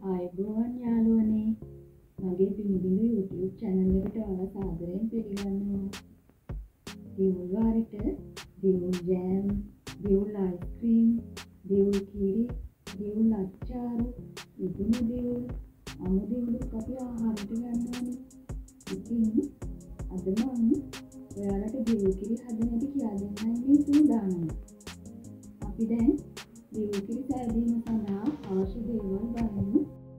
ආයුබෝවන් යාළුවනේ මගේ පිනි බිඳු YouTube channel එකට ඔයාලා සාදරයෙන් පිළිගන්නවා. දියුල් වාරෙට දියුල් ජෑම්, දියුල් අයිස්ක්‍රීම්, දියුල් කිරි, දියුල් අච්චාරු, ඉදුණු දියුල්, අමු දියුල් අපි ආහාරයට ගන්නවානේ. ඉතින් අද මම ඔයාලට දියුල් කිරි හදන හැටි කියලා දෙන්නයි මේ සූදානම. අපි දැන් දියුල් කිරි සෑදීම සඳහා අවශ්‍ය දේවල් බලමු.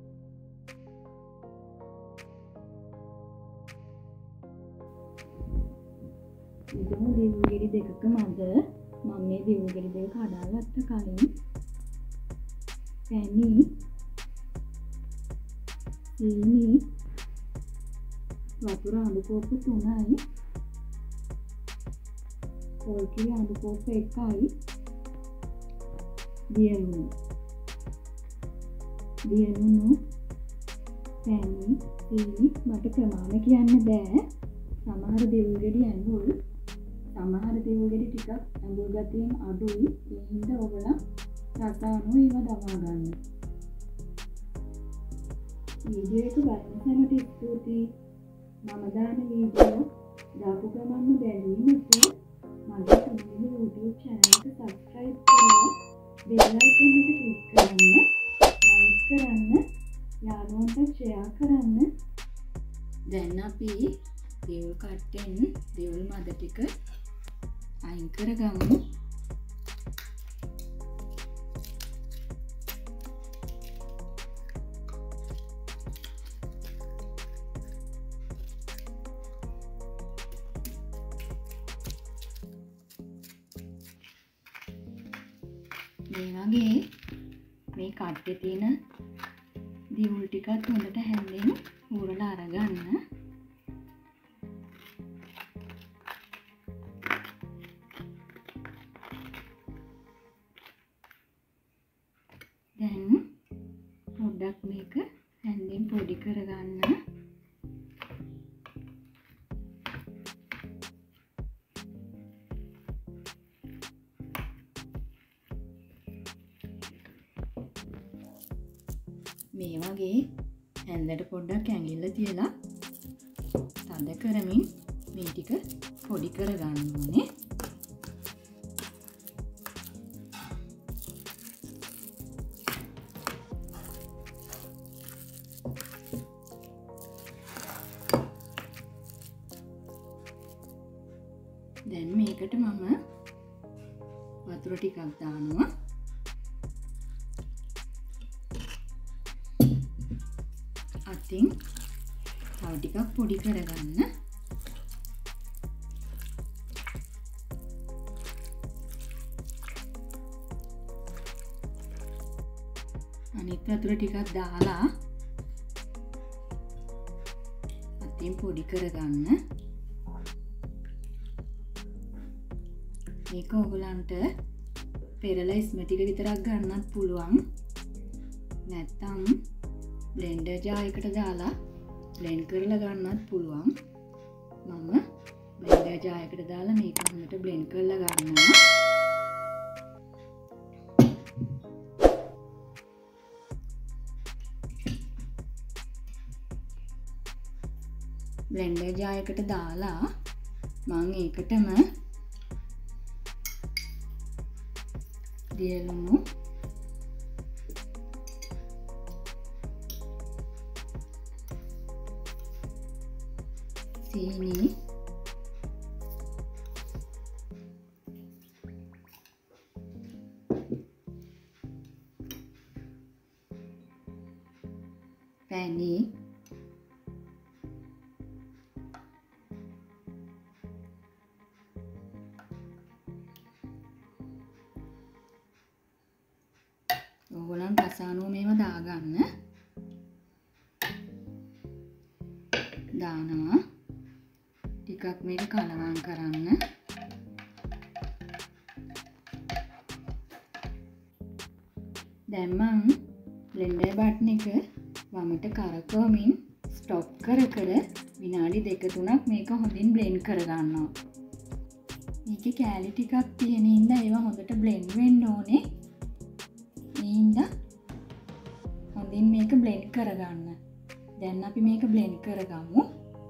ඉදුණු දියුල් ගෙඩි දෙකක මැද මම මේ දියුල් ගෙඩි දෙක කඩාගත්ත කලින් පැණි, සීනි, වතුර අඳ කෝප්ප 3යි, පොල් කිරි අඳ කෝප්ප 1යි, දියලුණු, පැණි, සීනි මට ප්‍රමාණ කියන්න බෑ. සමහර දියුල් ගෙඩි ඇඹුල්, සමහර දියුල් ගෙඩි ටිකක් ඇඹුල් ගතියෙන් අඩුයි. ඒ හින්දා ඔයගොල්ලෝ රස අනුව ඒවා දමා ගන්න. වීඩියෝ එක බලන සැමට ස්තුතියි. මම දාන වීඩියෝ දාපු ගමන්ම බැලුවොත් මගේ පිනි YouTube channel එක subscribe කරලා bell icon එක click කරන්න, like කරන්න, යාළුවන්ට share කරන්න. දැන් අපි දියුල් කට්ටෙන් දියුල් මද ටික අයින් කරගමු. මේ වගේ මේ කට්ටේ තියෙන දියුල් ටිකත් හොඳට හැන්දෙන් ඌරලා අරගන්න. දැන් පොඩ්ඩක් මේක හැන්දෙන් පොඩි කරගන්න. මේ වගේ හැන්දට පොඩ්ඩක් ඇඟිල්ල තියලා තද කරමින් මේ ටික පොඩි කරගන්න ඕනේ. දැන් මේකට මම වතුර ටිකක් දානවා. අතින් තව ටිකක් පොඩි කරගන්න. අනිත් වතුර ටිකක් දාලා අතින් පොඩි කරගන්න. මේක ඔයගලන්ට පෙරලා ස්මටික විතරක් ගන්නත් පුළුවන්. නැත්තම් බ්ලෙන්ඩර් ජාර් එකට දාලා බ්ලෙන්ඩ් කරලා ගන්නත් පුළුවන්. මම බ්ලෙන්ඩර් ජාර් එකට දාලා මේක හොඳට බ්ලෙන්ඩ් කරලා ගන්නවා. බ්ලෙන්ඩර් ජාර් එකට දාලා මම ඒකටම දියලුණු, සීනි, පැණි, ඕගොල්ලන් රස අනුව මේව දාගන්න. දානවා. ටිකක් මේක කලවම් කරන්න. දැන් මම බ්ලෙන්ඩර් බටන් එක වමට කරකවමින් ස්ටොප් කර විනාඩි 2-3ක් මේක හොඳින් බ්ලෙන්ඩ් කරගන්නවා. මේකේ කැලි ටිකක් තියෙන හින්දා ඒවා හොඳට බ්ලෙන්ඩ් වෙන්න ඕනේ. මේ හින්දා හොඳින් මේක බ්ලෙන්ඩ් කරගන්න. දැන් අපි මේක බ්ලෙන්ඩ් කරගමු.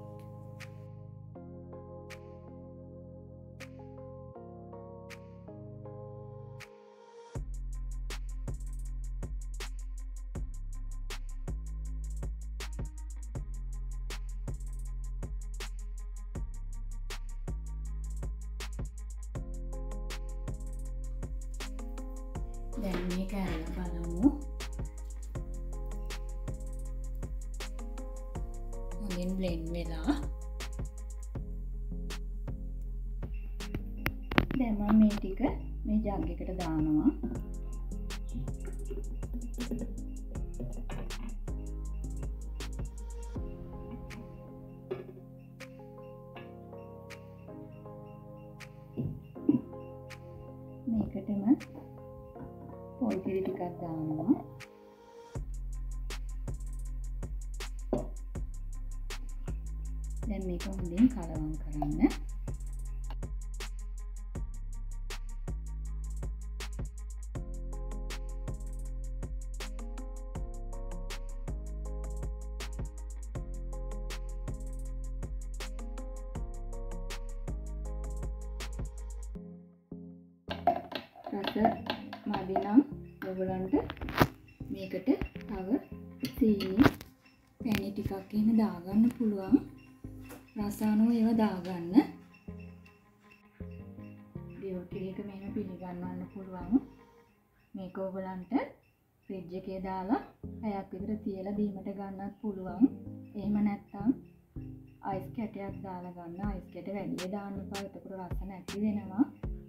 දැන් මේක ඇරලා බලමු. හොඳින් බ්ලෙන්ඩ් වෙලා. දැන් මම මේ ටික මේ ජග් එකට දානවා. මේකටම පොල් කිරි ටිකක් දානවා. දැන් මේක හොඳින් කලවම් කරන්න. රස මදි නම් ඔයගලන්ට මේකට තව සීනි පැණි ටිකක් එහෙම දාගන්න පුළුවන්. රස අනුව ඒවා දාගන්න. දේවල් කිරියක මෙහෙම පිළිගන්නවන්න පුළුවන්. මේක ඔයගලන්ට ෆ්‍රිජ් එකේ දාලා පැයක් විතර තියලා බීමට ගන්නත් පුළුවන්. එහෙම නැත්නම් අයිස් කැටයක් දාලා ගන්න. අයිස් කැට වැඩි දාන්න එපා. එතකොට රස නැති වෙනවා.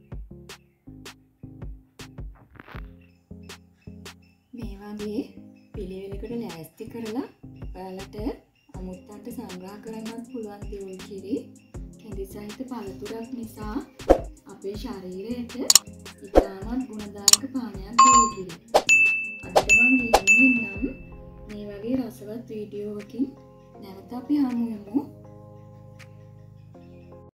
මේ වගේ පිළිවෙලකට ලෑස්ති කරලා ඔයාලට අමුත්තන්ට සංග්‍රහ කරන්නත් පුළුවන් දියුල් කිරි. කෙඳි සහිත පළතුරක් නිසා අපේ ශරීරයට ඉතාමත් ගුණදායක පානයක් දියුල් කිරි. අදට මම ගිහින් ඉන්නම්. මේ වගේ රසවත් වීඩියෝවකින් නැවත අපි හමු වෙමු.